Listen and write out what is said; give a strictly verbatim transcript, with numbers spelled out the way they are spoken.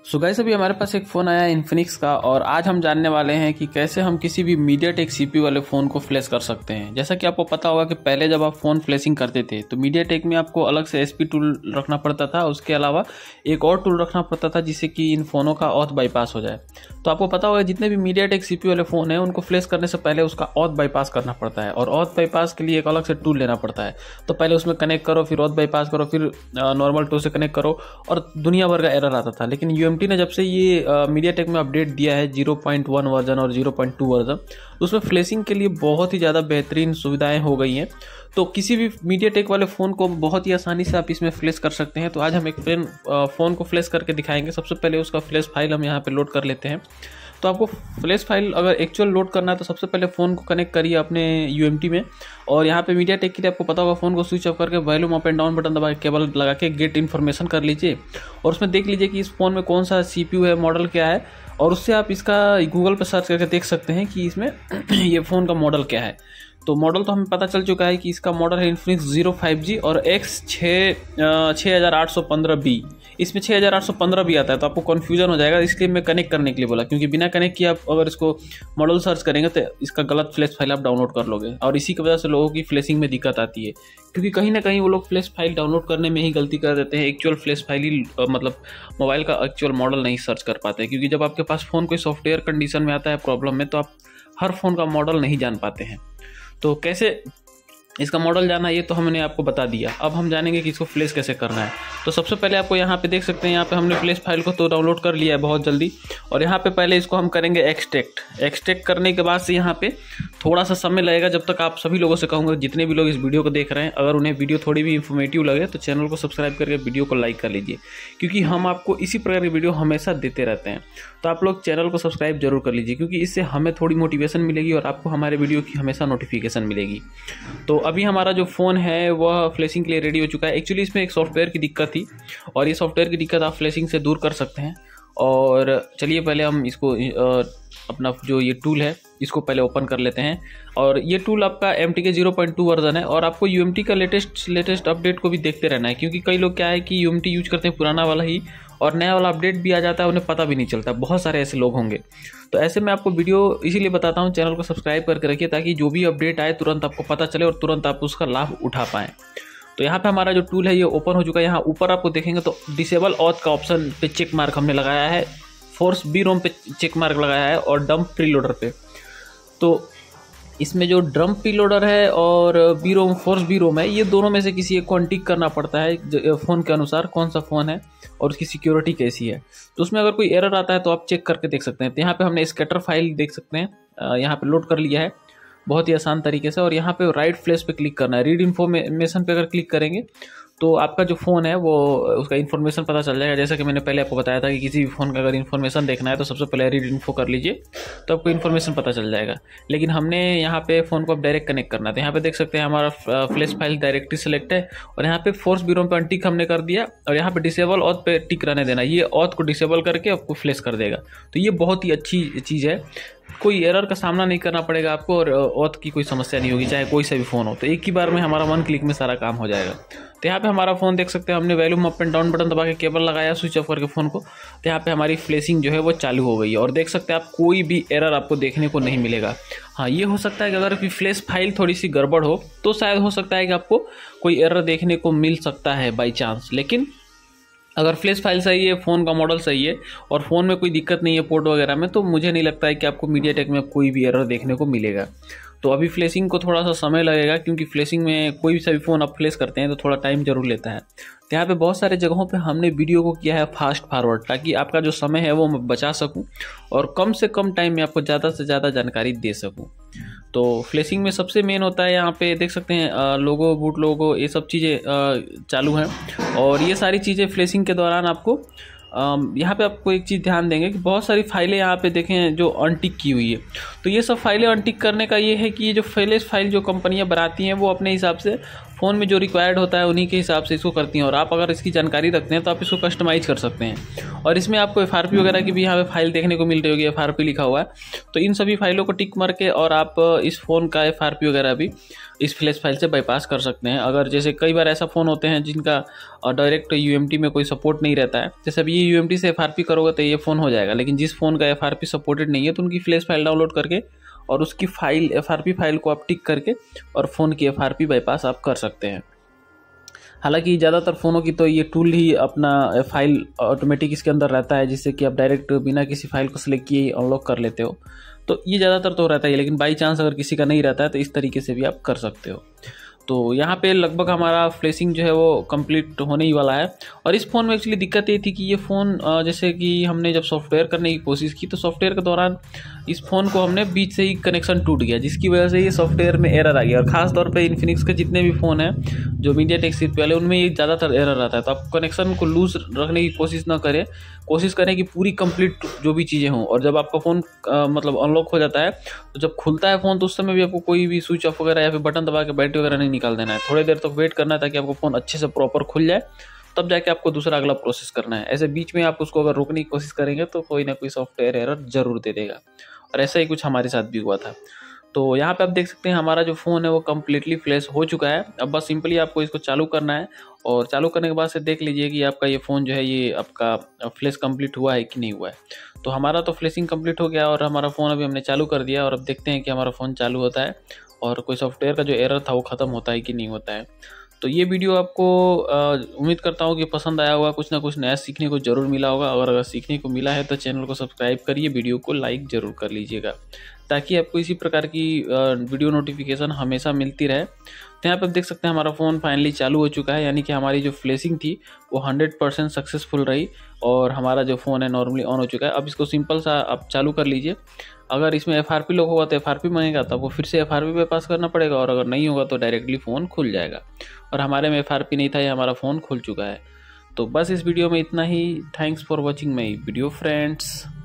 So guys अभी हमारे पास एक फ़ोन आया है इन्फिनिक्स का, और आज हम जानने वाले हैं कि कैसे हम किसी भी मीडियाटेक सीपीयू वाले फ़ोन को फ्लैश कर सकते हैं। जैसा कि आपको पता होगा कि पहले जब आप फ़ोन फ्लैशिंग करते थे तो मीडियाटेक में आपको अलग से एसपी टूल रखना पड़ता था, उसके अलावा एक और टूल रखना पड़ता था जिससे कि इन फ़ोनों का ऑथ बाईपास हो जाए। तो आपको पता होगा जितने भी मीडियाटेक सीपीयू वाले फ़ोन हैं उनको फ्लैश करने से पहले उसका ऑथ बाईपास करना पड़ता है, और ऑथ बाईपास के लिए एक अलग से टूल लेना पड़ता है। तो पहले उसमें कनेक्ट करो, फिर ऑथ बाईपास करो, फिर नॉर्मल टूल से कनेक्ट करो, और दुनिया भर का एरर आता था। लेकिन यूएमटी ने जब से ये मीडियाटेक में अपडेट दिया है ज़ीरो पॉइंट वन वर्जन और ज़ीरो पॉइंट टू वर्जन, उसमें फ्लैशिंग के लिए बहुत ही ज़्यादा बेहतरीन सुविधाएं हो गई हैं। तो किसी भी मीडियाटेक वाले फ़ोन को बहुत ही आसानी से आप इसमें फ्लैश कर सकते हैं। तो आज हम एक पेन फ़ोन को फ्लैश करके दिखाएंगे। सबसे पहले उसका फ्लैश फाइल हम यहाँ पे लोड कर लेते हैं। तो आपको फ्लैश फाइल अगर एक्चुअल लोड करना है तो सबसे पहले फ़ोन को कनेक्ट करिए अपने यूएमटी में, और यहाँ पे मीडियाटेक के लिए आपको पता होगा फ़ोन को स्विच ऑफ करके volume up and down button दबा के केबल लगा के गेट इन्फॉर्मेशन कर लीजिए, और उसमें देख लीजिए कि इस फ़ोन में कौन सा सीपीयू है, मॉडल क्या है, और उससे आप इसका गूगल पर सर्च करके देख सकते हैं कि इसमें ये फ़ोन का मॉडल क्या है। तो मॉडल तो हमें पता चल चुका है कि इसका मॉडल है इन्फिनिक्स ज़ीरो फाइव जी और एक्स छः छः हज़ार आठ सौ पंद्रह बी। इसमें छः हज़ार आठ सौ पंद्रह भी आता है, तो आपको कन्फ्यूजन हो जाएगा, इसलिए मैं कनेक्ट करने के लिए बोला, क्योंकि बिना कनेक्ट किए आप अगर इसको मॉडल सर्च करेंगे तो इसका गलत फ्लैश फाइल आप डाउनलोड कर लोगे, और इसी की वजह से लोगों की फ्लैशिंग में दिक्कत आती है, क्योंकि कहीं ना कहीं वो लोग फ्लैश फाइल डाउनलोड करने में ही गलती कर देते हैं। एक्चुअल फ्लैश फाइल ही मतलब मोबाइल का एक्चुअल मॉडल नहीं सर्च कर पाते हैं, क्योंकि जब आपके पास फ़ोन कोई सॉफ्टवेयर कंडीशन में आता है प्रॉब्लम में, तो आप हर फ़ोन का मॉडल नहीं जान पाते हैं। तो कैसे इसका मॉडल जाना ये तो हमने आपको बता दिया। अब हम जानेंगे कि इसको फ्लैश कैसे करना है। तो सबसे पहले आपको यहाँ पे देख सकते हैं, यहाँ पे हमने फ्लैश फाइल को तो डाउनलोड कर लिया है बहुत जल्दी, और यहाँ पे पहले इसको हम करेंगे एक्सट्रैक्ट। एक्सट्रैक्ट करने के बाद से यहाँ पे थोड़ा सा समय लगेगा, जब तक आप सभी लोगों से कहूँगा जितने भी लोग इस वीडियो को देख रहे हैं, अगर उन्हें वीडियो थोड़ी भी इन्फॉर्मेटिव लगे तो चैनल को सब्सक्राइब करके वीडियो को लाइक कर लीजिए, क्योंकि हम आपको इसी प्रकार की वीडियो हमेशा देते रहते हैं। तो आप लोग चैनल को सब्सक्राइब जरूर कर लीजिए, क्योंकि इससे हमें थोड़ी मोटिवेशन मिलेगी और आपको हमारे वीडियो की हमेशा नोटिफिकेशन मिलेगी। तो अभी हमारा जो फ़ोन है वह फ्लैशिंग के लिए रेडी हो चुका है। एक्चुअली इसमें एक सॉफ्टवेयर की दिक्कत थी, और ये सॉफ्टवेयर की दिक्कत आप फ्लैशिंग से दूर कर सकते हैं। और चलिए पहले हम इसको अपना जो ये टूल है इसको पहले ओपन कर लेते हैं। और ये टूल आपका M T K zero point two version है, और आपको यू एम टी का लेटेस्ट लेटेस्ट अपडेट को भी देखते रहना है, क्योंकि कई लोग क्या है कि यू एम टी यूज करते हैं पुराना वाला ही, और नया वाला अपडेट भी आ जाता है, उन्हें पता भी नहीं चलता। बहुत सारे ऐसे लोग होंगे। तो ऐसे में आपको वीडियो इसीलिए बताता हूँ, चैनल को सब्सक्राइब करके रखिए, ताकि जो भी अपडेट आए तुरंत आपको पता चले और तुरंत आप उसका लाभ उठा पाएँ। तो यहाँ पे हमारा जो टूल है ये ओपन हो चुका है। यहाँ ऊपर आपको देखेंगे तो डिसेबल ऑथ का ऑप्शन पे चेक मार्क हमने लगाया है, फोर्स बी रोम पे चेक मार्क लगाया है, और डंप प्रीलोडर पे। तो इसमें जो ड्रम प्रीलोडर है और B ROM force B ROM है, ये दोनों में से किसी एक को अनटिक करना पड़ता है फ़ोन के अनुसार, कौन सा फ़ोन है और उसकी सिक्योरिटी कैसी है। तो उसमें अगर कोई एरर आता है तो आप चेक करके देख सकते हैं। तो यहाँ पे हमने स्कैटर फाइल देख सकते हैं, यहाँ पे लोड कर लिया है बहुत ही आसान तरीके से, और यहाँ पे राइट फ्लैश पे क्लिक करना है। रीड इन्फॉर्मेशन पे अगर क्लिक करेंगे तो आपका जो फ़ोन है वो उसका इन्फॉर्मेशन पता चल जाएगा। जैसा कि मैंने पहले आपको बताया था कि किसी भी फ़ोन का अगर इन्फॉर्मेशन देखना है तो सबसे पहले रीड इन्फो कर लीजिए, तो आपको इन्फॉर्मेशन पता चल जाएगा। लेकिन हमने यहाँ पे फ़ोन को अब डायरेक्ट कनेक्ट करना था। यहाँ पे देख सकते हैं हमारा फ्लैश फाइल डायरेक्टली सेलेक्ट है, और यहाँ पे फोर्स बी रोम पे अनटिक हमने कर दिया, और यहाँ पे डिसेबल ऑथ पे टिक रहने देना। ये ऑथ को डिसेबल करके आपको फ्लैश कर देगा। तो ये बहुत ही अच्छी चीज़ है, कोई एरर का सामना नहीं करना पड़ेगा आपको, और ऑथ की कोई समस्या नहीं होगी, चाहे कोई सा भी फ़ोन हो। तो एक ही बार में हमारा वन क्लिक में सारा काम हो जाएगा। तो यहाँ पे हमारा फ़ोन देख सकते हैं, हमने volume up and down button दबा के केबल लगाया स्विच ऑफ करके फ़ोन को, तो यहाँ पे हमारी फ्लैशिंग जो है वो चालू हो गई है, और देख सकते हैं आप कोई भी एरर आपको देखने को नहीं मिलेगा। हाँ, ये हो सकता है कि अगर कोई फ्लैश फाइल थोड़ी सी गड़बड़ हो तो शायद हो सकता है कि आपको कोई एरर देखने को मिल सकता है बाई चांस, लेकिन अगर फ्लैश फाइल सही है, फ़ोन का मॉडल सही है, और फ़ोन में कोई दिक्कत नहीं है पोर्ट वगैरह में, तो मुझे नहीं लगता है कि आपको मीडियाटेक में कोई भी एरर देखने को मिलेगा। तो अभी फ्लैशिंग को थोड़ा सा समय लगेगा, क्योंकि फ्लैशिंग में कोई भी सभी फ़ोन आप फ्लैश करते हैं तो थोड़ा टाइम जरूर लेता है। तो यहाँ पे बहुत सारे जगहों पे हमने वीडियो को किया है फास्ट फॉरवर्ड, ताकि आपका जो समय है वो मैं बचा सकूँ और कम से कम टाइम में आपको ज़्यादा से ज़्यादा जानकारी दे सकूँ। तो फ्लैशिंग में सबसे मेन होता है, यहाँ पे देख सकते हैं लोगो, बूट लोगो, ये सब चीज़ें चालू हैं, और ये सारी चीज़ें फ्लैशिंग के दौरान आपको यहाँ पे आपको एक चीज़ ध्यान देंगे कि बहुत सारी फाइलें यहाँ पे देखें जो अनटिक की हुई है। तो ये सब फाइलें अनटिक करने का ये है कि ये जो फ्लैश फाइल जो कंपनियाँ बनाती हैं वो अपने हिसाब से फ़ोन में जो रिक्वायर्ड होता है उन्हीं के हिसाब से इसको करती हैं। और आप अगर इसकी जानकारी रखते हैं तो आप इसको कस्टमाइज़ कर सकते हैं। और इसमें आपको एफ आर पी वगैरह की भी यहाँ पे फाइल देखने को मिल रही होगी, एफ आर पी लिखा हुआ है। तो इन सभी फाइलों को टिक मार के और आप इस फ़ोन का एफ आर पी वगैरह भी इस फ्लैश फाइल से बाईपास कर सकते हैं। अगर जैसे कई बार ऐसा फ़ोन होते हैं जिनका डायरेक्ट यू एम टी में कोई सपोर्ट नहीं रहता है, जैसे अब ये यू एम टी से एफ आर पी करोगे तो ये फ़ोन हो जाएगा, लेकिन जिस फ़ोन का एफ आर पी सपोर्टेड नहीं है तो उनकी फ्लैश फाइल डाउनलोड करके और उसकी file F R P file को आप टिक करके और फ़ोन की एफ आर पी बाईपास आप कर सकते हैं। हालांकि ज़्यादातर फ़ोनों की तो ये टूल ही अपना फाइल ऑटोमेटिक इसके अंदर रहता है, जिससे कि आप डायरेक्ट बिना किसी फाइल को सिलेक्ट किए अनलॉक कर लेते हो। तो ये ज़्यादातर तो रहता ही है, लेकिन बाई चांस अगर किसी का नहीं रहता है तो इस तरीके से भी आप कर सकते हो। तो यहाँ पे लगभग हमारा फ्लैशिंग जो है वो कंप्लीट होने ही वाला है। और इस फ़ोन में एक्चुअली दिक्कत ये थी कि ये फ़ोन जैसे कि हमने जब सॉफ्टवेयर करने की कोशिश की तो सॉफ्टवेयर के दौरान इस फ़ोन को हमने बीच से ही कनेक्शन टूट गया, जिसकी वजह से ये सॉफ्टवेयर में एरर आ गया। और ख़ास तौर पे इन्फिनिक्स के जितने भी फ़ोन हैं जो मीडियाटेक सीपीयू वाले, उनमें ये ज़्यादातर एरर आता है। तो आप कनेक्शन को लूज रखने की कोशिश ना करें, कोशिश करें कि पूरी कंप्लीट जो भी चीज़ें हों। और जब आपका फ़ोन मतलब अनलॉक हो जाता है तो जब खुलता है फ़ोन तो उस समय भी आपको कोई भी स्विच ऑफ वगैरह या फिर बटन दबा के बैटरी वगैरह नहीं निकाल देना है। थोड़ी देर तक वेट करना है ताकि आपको फ़ोन अच्छे से प्रॉपर खुल जाए, तब जाके आपको दूसरा अगला प्रोसेस करना है। ऐसे बीच में आप उसको अगर रोकने की कोशिश करेंगे तो कोई ना कोई सॉफ्टवेयर एरर जरूर दे देगा। और ऐसा ही कुछ हमारे साथ भी हुआ था। तो यहाँ पे आप देख सकते हैं हमारा जो फ़ोन है वो कम्प्लीटली फ्लैश हो चुका है। अब बस सिंपली आपको इसको चालू करना है और चालू करने के बाद से देख लीजिए कि आपका ये फ़ोन जो है ये आपका फ्लैश कंप्लीट हुआ है कि नहीं हुआ है। तो हमारा तो फ्लैशिंग कंप्लीट हो गया और हमारा फ़ोन अभी हमने चालू कर दिया। और अब देखते हैं कि हमारा फ़ोन चालू होता है और कोई सॉफ्टवेयर का जो एरर था वो ख़त्म होता है कि नहीं होता है। तो ये वीडियो आपको उम्मीद करता हूँ कि पसंद आया होगा, कुछ ना कुछ नया सीखने को ज़रूर मिला होगा। और अगर सीखने को मिला है तो चैनल को सब्सक्राइब करिए, वीडियो को लाइक ज़रूर कर लीजिएगा ताकि आपको इसी प्रकार की वीडियो नोटिफिकेशन हमेशा मिलती रहे। तो यहाँ पे आप देख सकते हैं हमारा फ़ोन फाइनली चालू हो चुका है, यानी कि हमारी जो फ्लैशिंग थी वो हंड्रेड परसेंट सक्सेसफुल रही और हमारा जो फ़ोन है नॉर्मली ऑन हो चुका है। अब इसको सिंपल सा आप चालू कर लीजिए। अगर इसमें एफ आर पी लॉक होगा तो एफ आर पी मांगेगा तो आपको फिर से एफ आर पी पे पास करना पड़ेगा, और अगर नहीं होगा तो डायरेक्टली फ़ोन खुल जाएगा। और हमारे में एफ आर पी नहीं था, ये हमारा फ़ोन खुल चुका है। तो बस इस वीडियो में इतना ही। Thanks for watching my video friends.